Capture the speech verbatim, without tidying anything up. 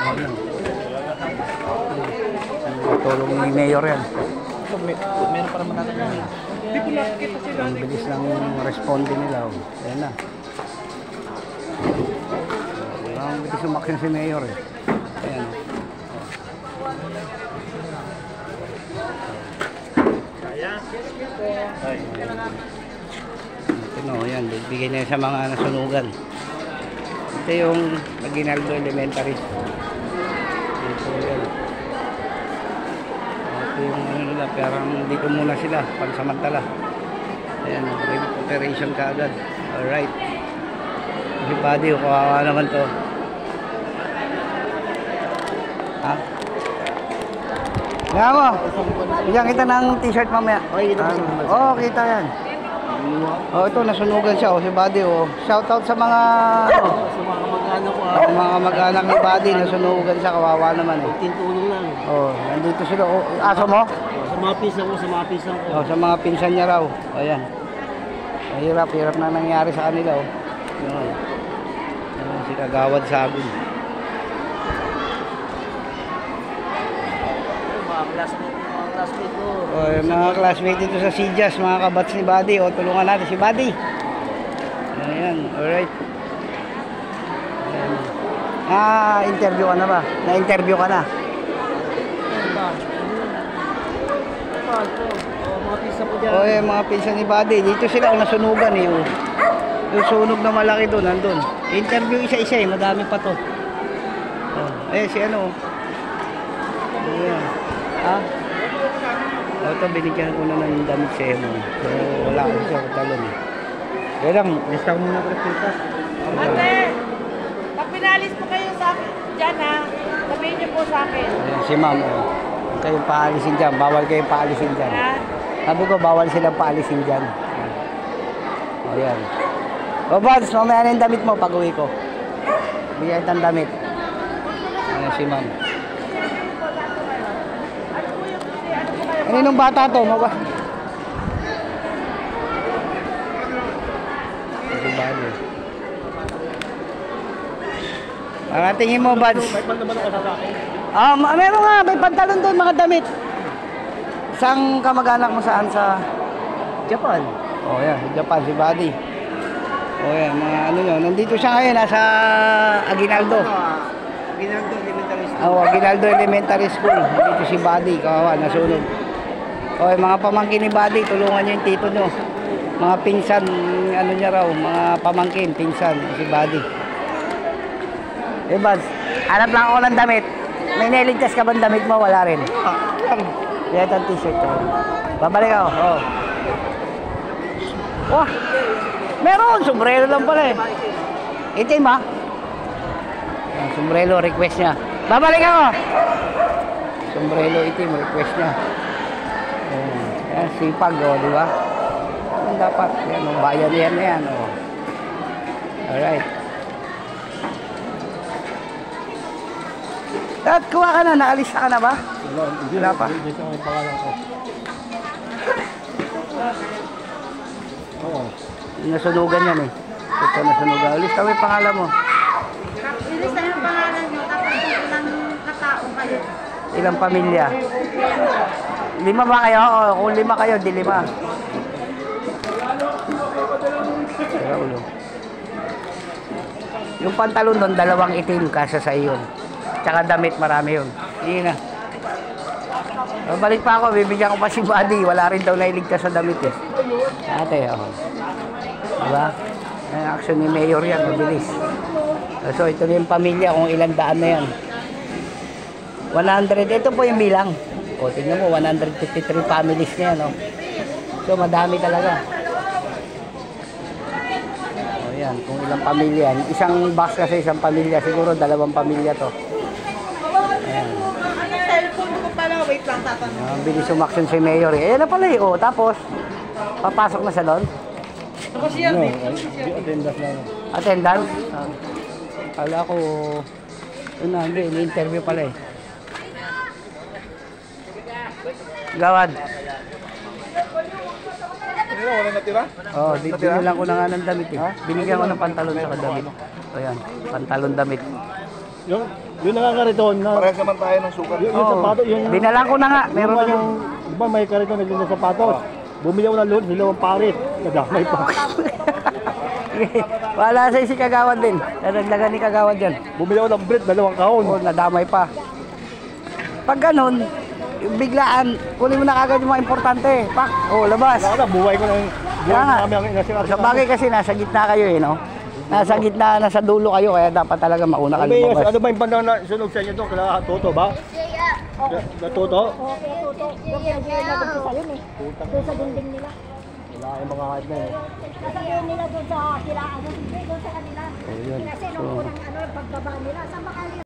Ayan. Tulong ni Mayor yan. Meron pa naman natin yan. Hindi ko nakikita sila. Ang bilis ng responde nila. Oh. Ayan na. Ang bilis umaksyon si Mayor eh. Ayan. Ito, yan, bigay na sa mga nasunugan. Ito yung Aguinaldo Elementary. Ito yan. Ito yung ano nila, parang dito muna sila, pansamantala. Ayan, operation ka agad. Alright. Si Buddy, kawawa naman to. Ha? Nga mo, bigyan kita ng t-shirt mamaya. Oo, oh, kita yan. Oh, ito nasunugan siya, oh, si Buddy, oh. Shout out sa mga oh, sa mga mag-anak ko. Oh, mga mag-anak ni Buddy, nasunugan siya, kawawa naman eh. Tintulong lang. Oh, nandito sila. Oh, aso mo? Oh, sa mga pinsan ko, sa mga pinsan ko. Oh, sa mga pinsan niya raw. Ayan. Mahirap, hirap na nangyari sa kanila, oh. Yun. Yun, si Kagawad Sabon. Mga classmate, mga classmate ko. Oh, yung mga classmate dito sa Sijas, mga kabats ni Buddy. O, tulungan natin si Buddy. Ayan, alright. Ayan. Ah, interview ka na ba? Na-interview ka na? Oh, mga pinsan ko dyan. O, yung mga pinsan ni Buddy. Dito sila, o, nasunugan eh. Oh. Yung sunog na malaki doon, nandun. Interview isa-isa eh, madami pa to. Oh, eh, si ano. Ayan. Ha? O, ito, binigyan ko na ng damit sa Emo. So, wala ko siya, talon eh. Kaya lang, lista ko muna presita. Ate, pag pinalis po kayo sa akin dyan ha, sabihin niyo po sa akin. Ayan, si ma'am, oh. Huwag kayong paalisin dyan, bawal kayong paalisin dyan. Ha? Sabi ko, bawal silang paalisin dyan. O, yan. O, Bads, mamaya na yung damit mo pag uwi ko. Bigyan itang damit. Ayan, si ma'am. Ano nung bata to? Maba? Si Bado. Ang tingin mo, Bads? May pan naman ako sa akin. Ah, ma- meron nga, may pantalon doon, mga damit. Isang kamag-anak mo saan sa Japan? Oh, yan, sa Japan, si Buddy. Oh, yan, mga ano nyo. Nandito siya ngayon, nasa Aguinaldo. Aguinaldo Elementary School. Oh, Aguinaldo Elementary School. Nandito si Buddy, kawawa, nasunog. Oh, yung mga pamangkin ni Buddy, tulungan nyo yung tito nyo. Mga pinsan, ano niya raw, mga pamangkin, pinsan, si Buddy. Eh, Buds, hanap lang ako ng damit. May nailigtas ka bang damit mo? Wala rin. Yan ang t-shirt ko. Babalik ako. Oh. Wah! Meron! Sombrero lang pala eh. Itim ha? Yan, sombrero, request niya. Babalik ako! Sombrero itim, request niya. Oh. Yan, sipag o, oh, di ba? Yan dapat. Yan, oh, bayan yan na yan. Oh. Alright. At kuha ka na, naalis ka na ba? Wala pa. Dito ang pangalan ko. Oo. Nasunugan yan eh. Ito nasunugan. Alis kami pangalan mo. Ilis na yung pangalan nyo kapag ilang katao kayo. Ilang pamilya? Lima ba kayo? O, kung lima kayo, di lima. Kaya ulo. Yung pantalon doon, dalawang itim kasa sa iyon. Tsaka damit, marami yun. Hindi na. Balik pa ako, bibigyan ko pa si Buddy. Wala rin daw nailigtas sa damit eh. Ate, ako. Diba? Ang action ni Mayor yan, mabilis. So, ito na yung pamilya, kung ilang daan na yan. one hundred, ito po yung bilang. O, tingnan mo, one hundred fifty-three families na yan, no? So, madami talaga. O, yan, kung ilang pamilya. Isang bus kasi, isang pamilya. Siguro, dalawang pamilya to. Ayan. Ano cellphone ko pala? Wait lang, tatanong. Ang bilis umaksyon si Mayor eh. Ayan na pala eh. O, tapos, papasok na sa doon. Ako siya, No, di attendance lang. Attendance? Ah. Kala ko, yun na, hindi, ini-interview pala eh. Gawad. Ano, wala natira? Oh, di binilang ko na nga ng damit eh. Binigyan ko ng pantalon sa damit. O yan, pantalon damit. Yung? Yung nakakariton na... Parehas naman tayo ng sukat. Yung, yung Oo. sapatos, yung... Dinalan ko na nga. Meron Meron na yung... Di ba may kariton na din sa sapatos? Bumili ako ng load, hilawang parit. Kadamay pa. Wala sa si Kagawad din. Nadagdagan ni Kagawad dyan. Bumili ako ng bread, dalawang kahon. Oo, nadamay pa. Pag ganun, biglaan, kunin mo na kagad yung mga importante. Pak, oh, labas. Wala na, buhay ko ng... Kaya Buhay nga. namin ang inasikaso. Sa bagay kasi nasa gitna kayo eh, no? Nasa gitna, nasa dulo kayo, kaya dapat talaga mauna ka Ano ba yung- lumabas. ano ba yung pandang na sunog sa inyo to? Kailangan toto ba? Natuto? Doon sa dingding nila. Wala yung mga kahit na yun. Sasabihin nila doon sa kila, ano, doon sa kanila. Kasi nung unang ano, pagbaba nila, saan ba kayo